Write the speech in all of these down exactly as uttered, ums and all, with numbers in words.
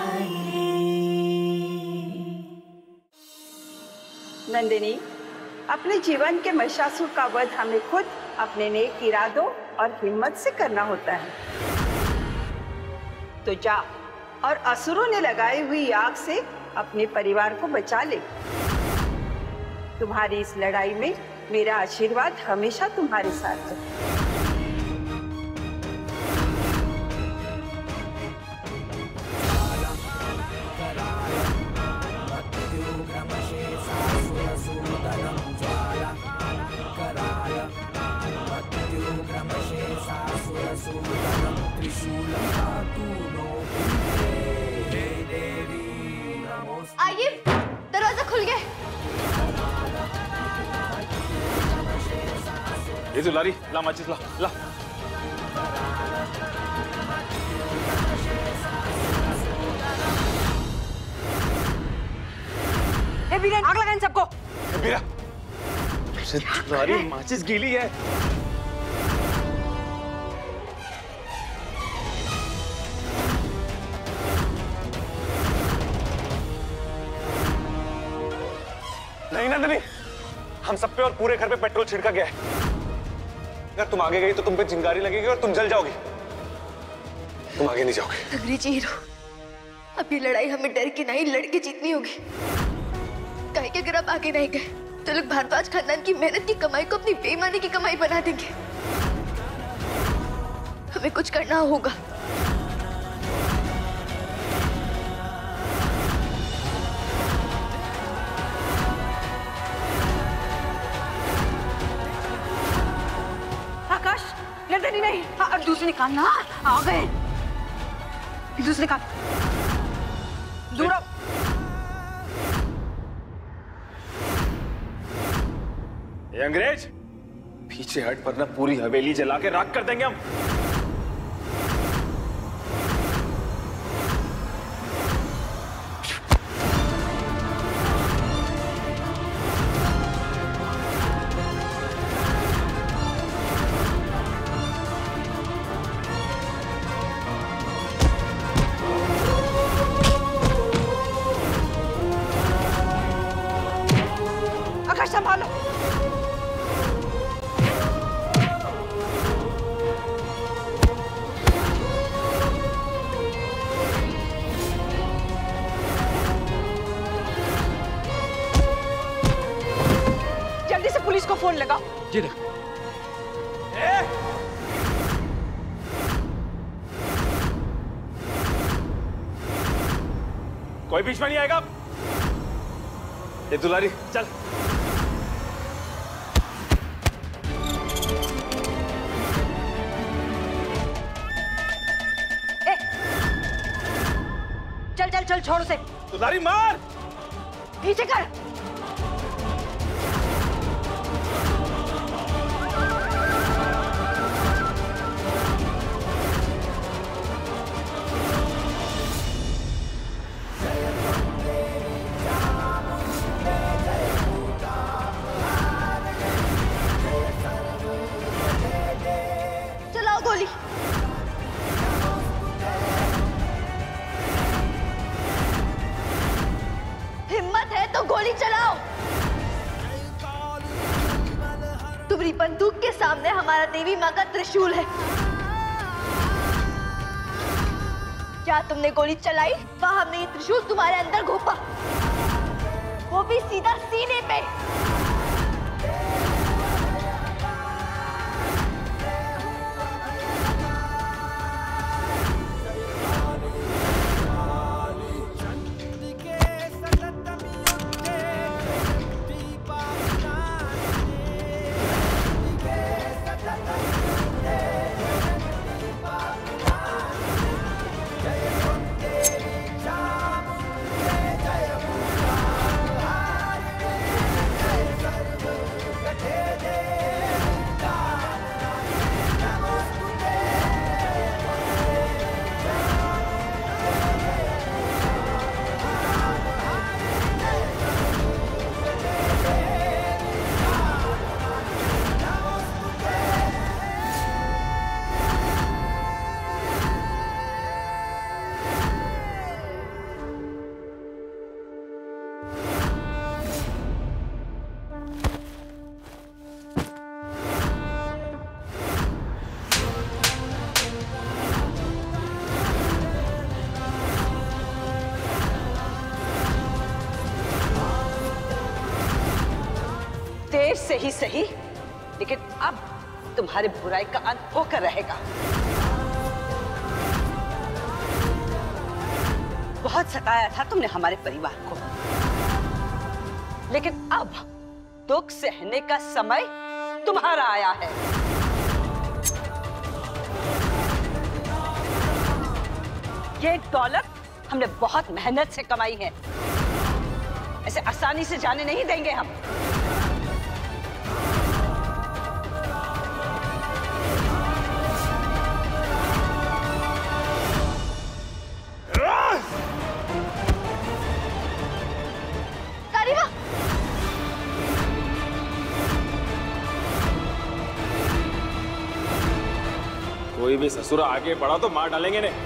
नंदिनी, अपने जीवन के महिषासुर का वध हमें खुद अपने नेक इरादों और हिम्मत से करना होता है। तो जा और असुरों ने लगाई हुई आग से अपने परिवार को बचा ले। तुम्हारी इस लड़ाई में मेरा आशीर्वाद हमेशा तुम्हारे साथ है। आइए, दरवाजा खुल गया। ये दुलारी, ला माचिस ला, ला। ए बीरन, आग लगाएं सबको। बीरा, दुलारी माचिस गीली है। नहीं नंदिनी, हम सब पे और पूरे घर पे पेट्रोल छिड़का गया है। अगर तुम आगे गई तो तुम पे चिंगारी लगेगी और तुम जल जाओगी। तुम आगे नहीं जाओगे। अंग्रेजी हीरो, अब ये लड़ाई हमें डर के नहीं लड़के जीतनी होगी। कहीं कि अगर आप आगे नहीं गए तो लोग भारद्वाज खानदान की मेहनत की कमाई को अपनी बेईमानी की कमाई बना देंगे। हमें कुछ करना होगा। नंदिनी नहीं, अब दूसरे निकालना। आ गए, दूसरे निकाल। दूर आओ। ये अंग्रेज, पीछे हट वरना पूरी हवेली जला के राख कर देंगे हम। संभालो। जल्दी से पुलिस को फोन लगाओ। जी ना। कोई बीच में नहीं आएगा। ये दुलारी चल। ए, चल चल चल, छोड़ उसे। दुलारी मार। पीछे कर। गोली। हिम्मत है तो गोली चलाओ। तुम्हारी बंदूक के सामने हमारा देवी माँ का त्रिशूल है। क्या तुमने गोली चलाई? वहां हमने ये त्रिशूल तुम्हारे अंदर घोपा, वो भी सीधा सीने पे। से ही सही, लेकिन अब तुम्हारे बुराई का अंत होकर रहेगा। बहुत सताया था तुमने हमारे परिवार को, लेकिन अब दुख सहने का समय तुम्हारा आया है। ये दौलत हमने बहुत मेहनत से कमाई है, ऐसे आसानी से जाने नहीं देंगे हम। कोई भी ससुरा आगे बढ़ा तो मार डालेंगे ने।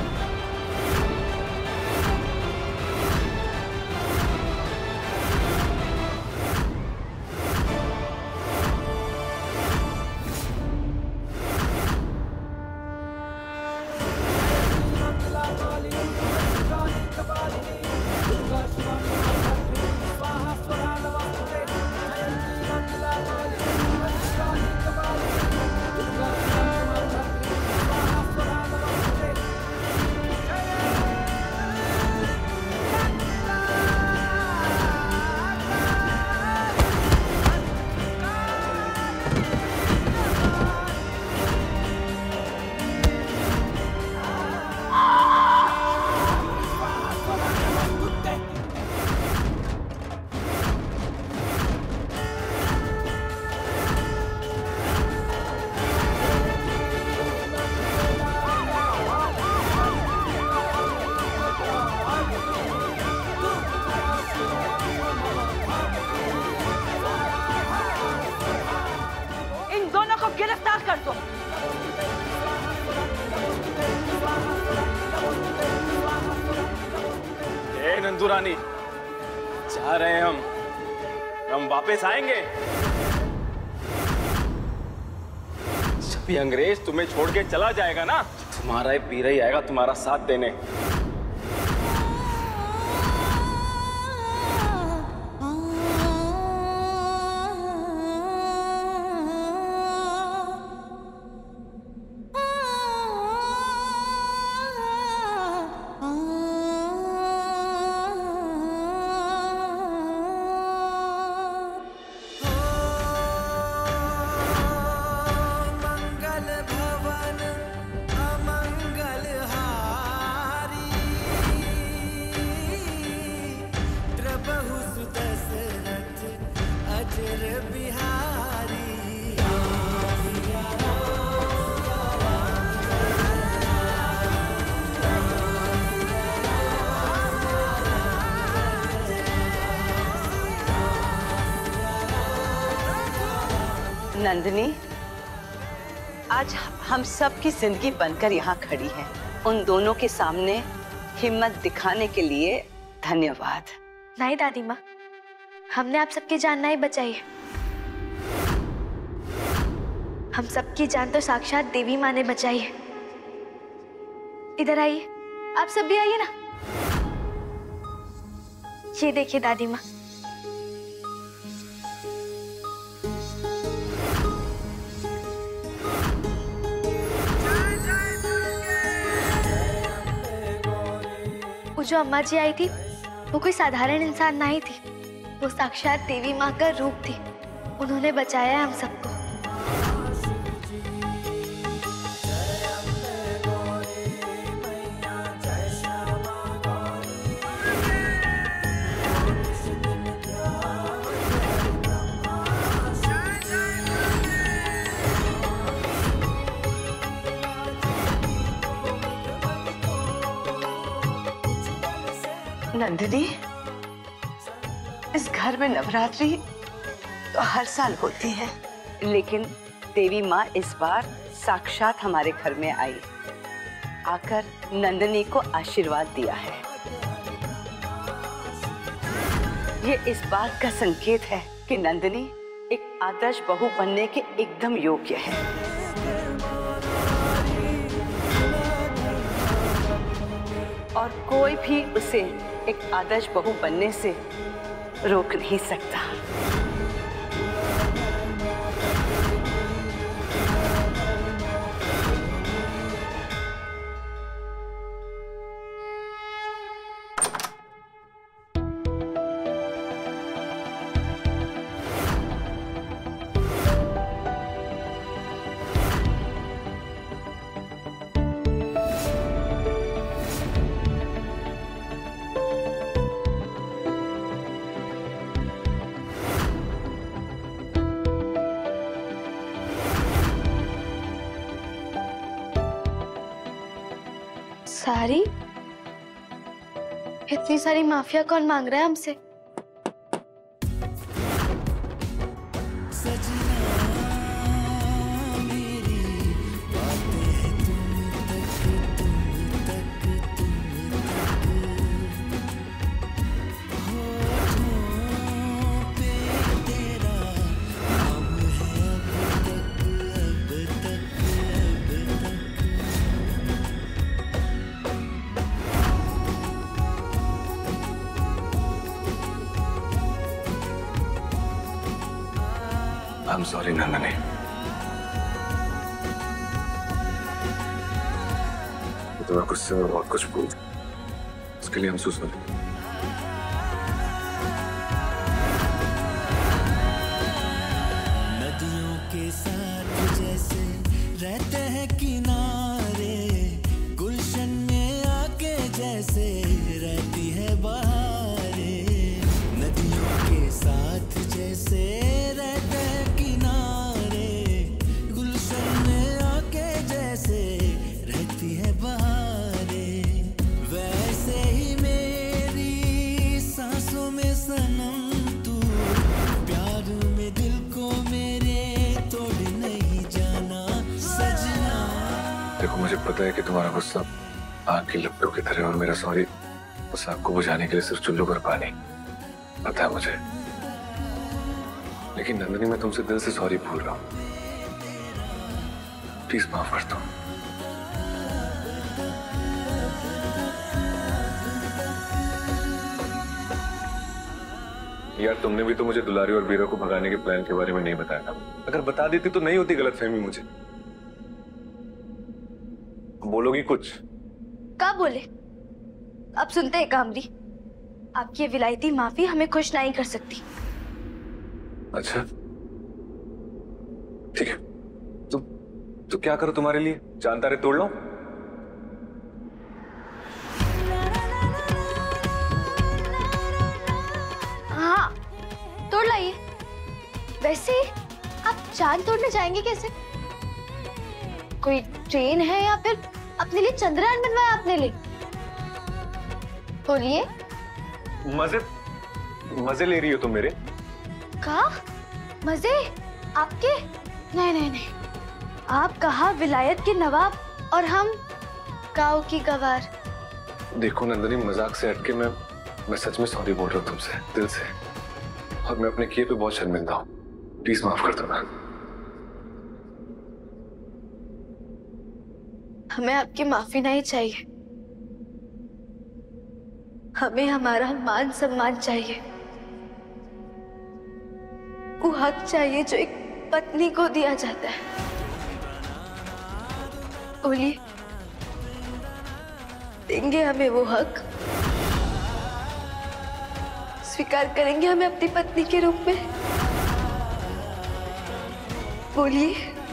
गिरफ्तार कर दो। ए नंदू रानी, जा रहे हैं हम, हम वापस आएंगे जब ये अंग्रेज तुम्हें छोड़ के चला जाएगा ना, तुम्हारा ही पीरा ही आएगा तुम्हारा साथ देने। नंदिनी, आज हम सब की जिंदगी बनकर यहाँ खड़ी है। उन दोनों के सामने हिम्मत दिखाने के लिए धन्यवाद। नहीं दादी माँ, हमने आप सबकी जान नहीं बचाई है। हम सबकी जान तो साक्षात देवी माँ ने बचाई है। इधर आइए, आप सब भी आइए ना। ये देखिए दादी माँ, वो जो अम्मा जी आई थी वो कोई साधारण इंसान नहीं थी, वो साक्षात देवी माँ का रूप थी। उन्होंने बचाया हम सबको। नंदिनी, इस घर में नवरात्रि तो हर साल होती है, लेकिन देवी माँ इस बार साक्षात हमारे घर में आई, आकर नंदिनी को आशीर्वाद दिया है। ये इस बात का संकेत है कि नंदिनी एक आदर्श बहू बनने के एकदम योग्य है। और कोई भी उसे एक आदर्श बहू बनने से रोक नहीं सकता। सारी? इतनी सारी माफिया कौन मांग रहा है हमसे? I'm sorry, Nandini. तुम्हें गुस्से में बहुत कुछ बोल दिया, उसके लिए हम सो सॉरी। नदियों के साथ जैसे रहते हैं किनारे, गुलशन में आके जैसे रहती है बहारें। नदियों के साथ जैसे रहते हैं किनारे, गुलशन में आके जैसे रहती है बहारें। वैसे ही मेरी सांसों में सनम तू, प्यार में दिल को मेरे तोड़ नहीं जाना सजना। देखो, मुझे पता है कि तुम्हारा गुस्सा आग की लपटों की तरह, और मेरा सॉरी उस आग को बुझाने के लिए सिर्फ चुल्लू पर पानी, पता है मुझे। लेकिन नंदनी, मैं तुमसे दिल से सॉरी बोल रहा हूं, प्लीज माफ कर दो। यार, तुमने भी तो मुझे दुलारी और बीरा को भगाने के प्लान के बारे में नहीं बताया था। अगर बता देती तो नहीं होती गलतफहमी मुझे। बोलोगी कुछ? क्या बोले? अब सुनते हैं कामरी, आपकी ये विलायती माफी हमें खुश नहीं कर सकती। अच्छा ठीक है, तो तो क्या करो तुम्हारे लिए? चांद तारे तोड़ लो? हाँ, तोड़ लाइए। वैसे आप चांद तोड़ने जाएंगे कैसे? कोई ट्रेन है या फिर अपने लिए चंद्रयान बनवाया आपने लिए? बोलिए। मजे मजे ले रही हो तुम मेरे? का मजे आपके? नहीं नहीं नहीं, आप कहा विलायत के नवाब और हम गांव की गवार। देखो नंदनी, मजाक से हटके मैं मैं सच में सॉरी बोल रहा हूँ तुमसे दिल से, और मैं अपने किए पे बहुत शर्मिंदा हूँ। प्लीज माफ कर दो ना। हमें आपकी माफी नहीं चाहिए, हमें हमारा मान सम्मान चाहिए। वो हक चाहिए जो एक पत्नी को दिया जाता है। बोलिए, देंगे हमें वो हक? स्वीकार करेंगे हमें अपनी पत्नी के रूप में? बोलिए।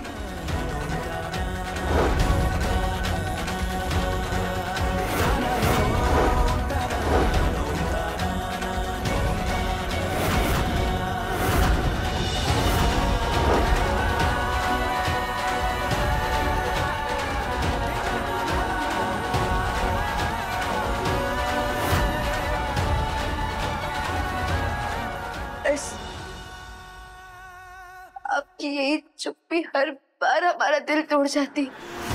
आपकी यही चुप्पी हर बार हमारा दिल तोड़ जाती।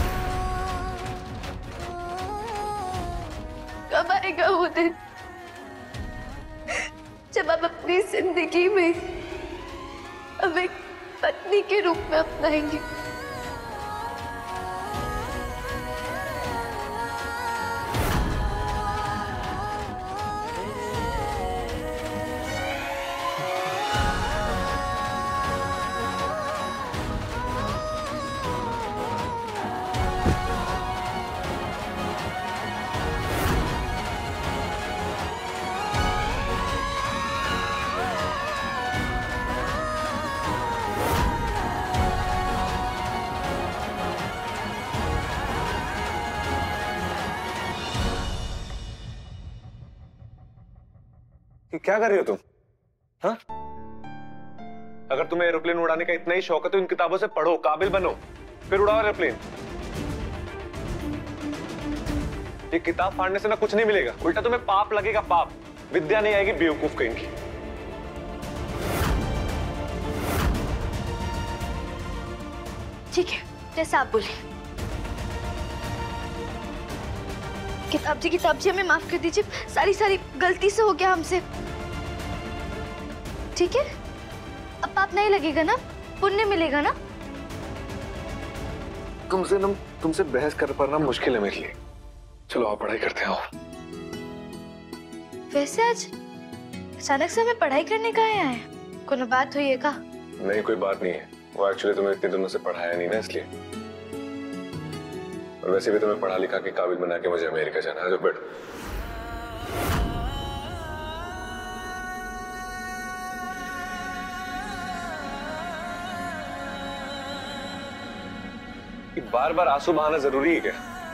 कब आएगा वो दिन जब आप अपनी जिंदगी में हमें पत्नी के रूप में अपनाएंगे? कि क्या कर रही हो तुम? हाँ? अगर तुम्हें एरोप्लेन उड़ाने का इतना ही शौक है तो इन किताबों से पढ़ो, काबिल बनो, फिर उड़ाओ एरोप्लेन। ये किताब फाड़ने से ना कुछ नहीं मिलेगा, उल्टा तुम्हें पाप लगेगा, पाप। विद्या नहीं आएगी, बेवकूफ कहीं की। ठीक है, जैसा आप बोले। किताब जी, किताब जी हमें माफ कर दीजिए, सारी सारी गलती से हो गया हमसे। ठीक है, अब पाप नहीं लगेगा ना, पुण्य मिलेगा ना? तुमसे ना तुमसे बहस कर पाना मुश्किल है मेरे लिए। चलो आप पढ़ाई करते हो। वैसे आज अचानक से हमें पढ़ाई करने का आया है, कोई बात हुई है का? नहीं, कोई बात नहीं है। वो एक्चुअली तुम्हें इतने दिनों से पढ़ाया नहीं ना, इसलिए। और वैसे भी तुम्हें पढ़ा लिखा के काबिल बना के मुझे अमेरिका जाना है। जो बैठो। बार बार आंसू बहाना जरूरी है क्या?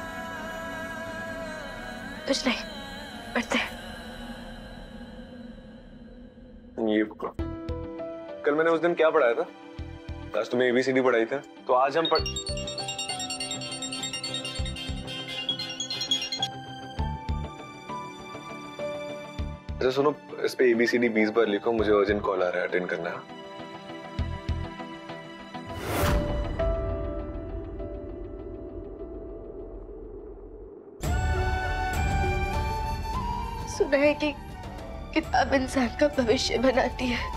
कुछ नहीं, पढ़ते हैं। ये कल मैंने उस दिन क्या पढ़ाया था? आज तुम्हें एबीसीडी पढ़ाई था, तो आज हम पढ़ अच्छा सुनो, इस पे एबीसीडी बीस बार लिखो, मुझे अर्जेंट कॉल आ रहा है, अटेंड करना है। सुना है कि किताब इंसान का भविष्य बनाती है।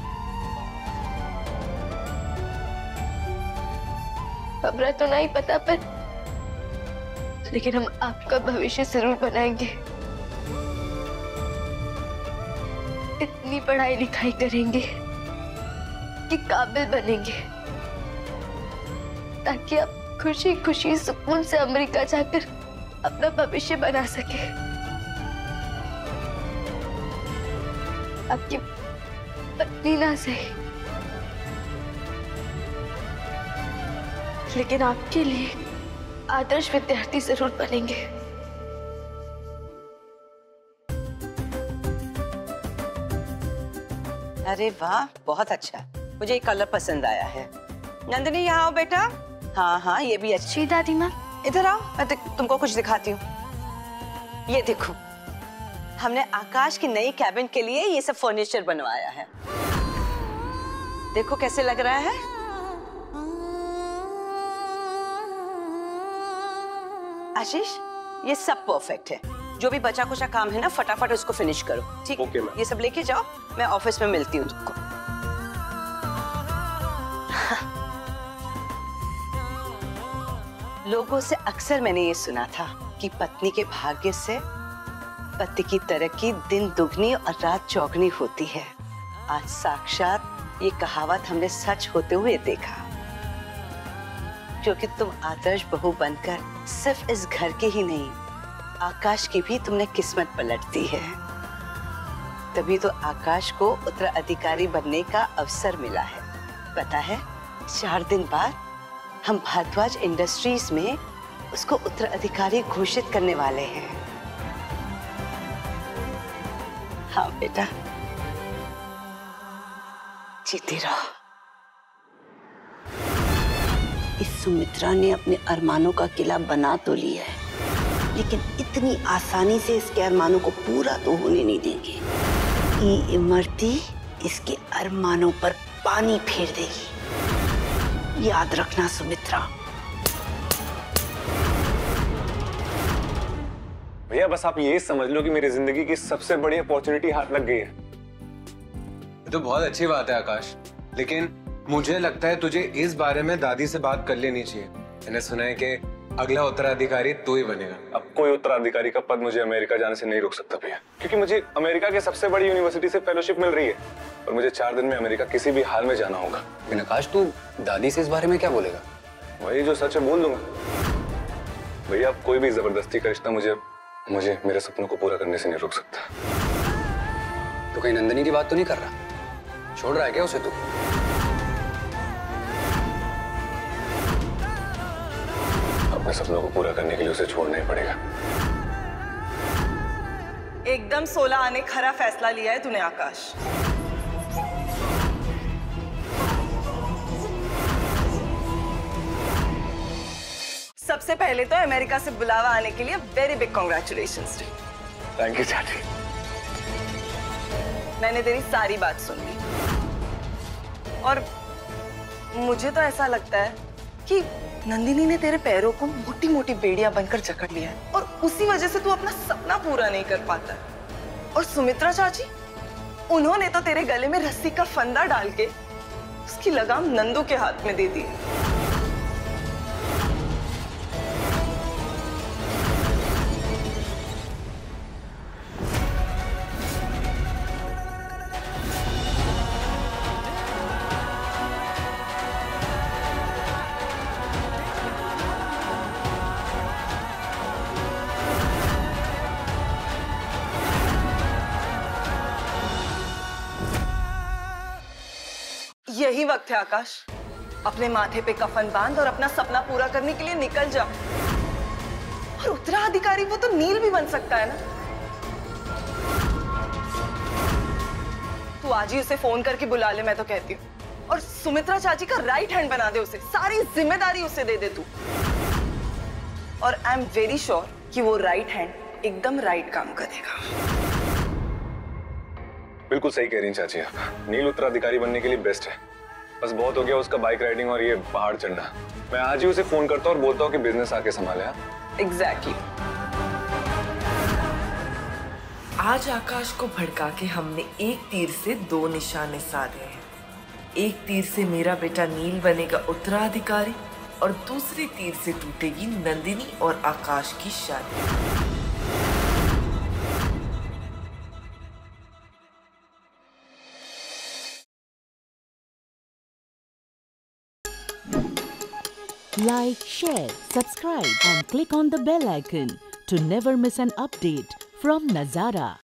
हमरा तो नहीं पता, पर लेकिन हम आपका भविष्य जरूर बनाएंगे। इतनी पढ़ाई लिखाई करेंगे कि काबिल बनेंगे, ताकि आप खुशी खुशी सुकून से अमेरिका जाकर अपना भविष्य बना सके। आपकी पत्नी ना सही, लेकिन आपके लिए आदर्श विद्यार्थी जरूर बनेंगे। अरे वाह, बहुत अच्छा, मुझे ये कलर पसंद आया है। नंदिनी यहाँ आओ बेटा। हाँ हाँ, ये भी अच्छी। दादी माँ इधर आओ, मैं तुमको कुछ दिखाती हूँ। ये देखो, हमने आकाश की नई कैबिन के लिए ये सब फर्नीचर बनवाया है। देखो कैसे लग रहा है। आशीष, ये सब परफेक्ट है। जो भी बचा कुचा काम है ना, फटाफट उसको फिनिश करो, ठीक? Okay ma'am. ये सब लेके जाओ, मैं ऑफिस में मिलती हूँ तुमको। लोगों से अक्सर मैंने ये सुना था कि पत्नी के भाग्य से पति की तरक्की दिन दुगनी और रात चौगनी होती है। आज साक्षात ये कहावत हमने सच होते हुए देखा, क्योंकि तुम आदर्श बहू बनकर सिर्फ इस घर के ही नहीं, आकाश की भी तुमने किस्मत पलट दी है। तभी तो आकाश को उत्तराधिकारी बनने का अवसर मिला है। पता है, चार दिन बाद हम भारद्वाज इंडस्ट्रीज में उसको उत्तराधिकारी घोषित करने वाले हैं। हाँ बेटा, जीती रहो। इस सुमित्रा ने अपने अरमानों का किला बना तो लिया है, लेकिन इतनी आसानी से इसके अरमानों को पूरा तो होने नहीं देंगे। ये इमरती इसके अरमानों पर पानी फेर देगी, याद रखना सुमित्रा। भैया बस आप ये समझ लो कि मेरी जिंदगी की सबसे बड़ी अपॉर्चुनिटी हाथ लग गई है। ये तो बहुत अच्छी बात है आकाश, लेकिन मुझे लगता है तुझे इस बारे में दादी से बात कर लेनी चाहिए। मैंने सुना है कि अगला उत्तराधिकारी तू ही बनेगा। अब कोई उत्तराधिकारी का पद मुझे अमेरिका जाने से नहीं रोक सकता भैया, क्योंकि मुझे अमेरिका के सबसे बड़ी यूनिवर्सिटी से फेलोशिप मिल रही है और मुझे चार दिन में अमेरिका किसी भी हाल में जाना होगा। लेकिन आकाश, तू दादी से इस बारे में क्या बोलेगा? वही जो सच है बोल दूंगा भैया। अब कोई भी जबरदस्ती का रिश्ता मुझे मुझे मेरे सपनों को पूरा करने से नहीं रोक सकता। तो कहीं नंदिनी की बात तो नहीं कर रहा? छोड़ रहा है क्या उसे तू? अपने सपनों को पूरा करने के लिए उसे छोड़ना ही पड़ेगा। एकदम सोलह आने खरा फैसला लिया है तूने आकाश। सबसे पहले तो अमेरिका से बुलावा आने के लिए very big congratulations. Thank you चाची। मैंने तेरी सारी बात सुन ली और मुझे तो ऐसा लगता है कि नंदिनी ने तेरे पैरों को मोटी मोटी बेड़ियां बनकर जकड़ लिया है और उसी वजह से तू अपना सपना पूरा नहीं कर पाता है। और सुमित्रा चाची, उन्होंने तो तेरे गले में रस्सी का फंदा डाल के उसकी लगाम नंदू के हाथ में दे दी। यही वक्त है आकाश, अपने माथे पे कफन बांध और अपना सपना पूरा करने के लिए निकल जा। और उत्तराधिकारी वो तो नील भी बन सकता है ना। तू आज ही उसे फोन करके बुला ले, मैं तो कहती हूँ। और सुमित्रा चाची का राइट हैंड बना दे उसे, सारी जिम्मेदारी उसे दे दे तू। और आई एम वेरी श्योर कि वो राइट हैंड एकदम राइट काम करेगा। बिल्कुल सही कह रही हैं चाची आप। नील उत्तराधिकारी बनने के लिए बेस्ट है। बस बहुत हो गया उसका बाइक राइडिंग और ये पहाड़ चढ़ना। मैं आज ही उसे फोन करता हूँ और बोलता हूँ कि बिजनेस आके संभाले। एग्जैक्टली। आज आकाश को भड़का के हमने एक तीर से दो निशाने साधे हैं। एक तीर से मेरा बेटा नील बनेगा उत्तराधिकारी और दूसरे तीर से टूटेगी नंदिनी और आकाश की शादी। Like, share, subscribe and click on the bell icon to never miss an update from Nazara.